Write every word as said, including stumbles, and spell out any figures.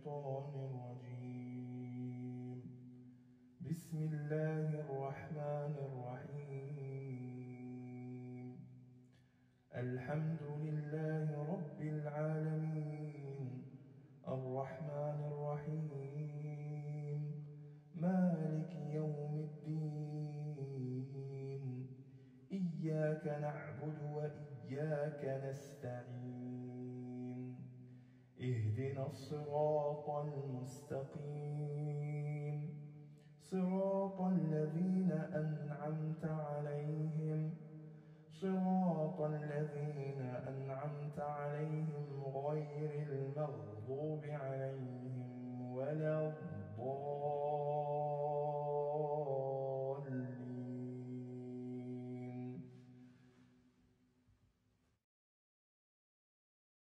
الشيطان الرجيم. بسم الله الرحمن الرحيم. الحمد لله رب العالمين الرحمن الرحيم مالك يوم الدين إياك نعبد وإياك نستعين اهدنا الصراط المستقيم صراط الذين أنعمت عليهم صراط الذين أنعمت عليهم غير المغضوب عليهم ولا الضالين.